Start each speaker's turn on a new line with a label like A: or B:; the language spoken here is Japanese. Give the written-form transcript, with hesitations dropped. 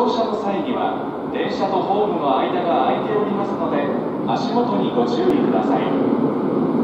A: 車の際には電車とホームの間が空いておりますので足元にご注意ください。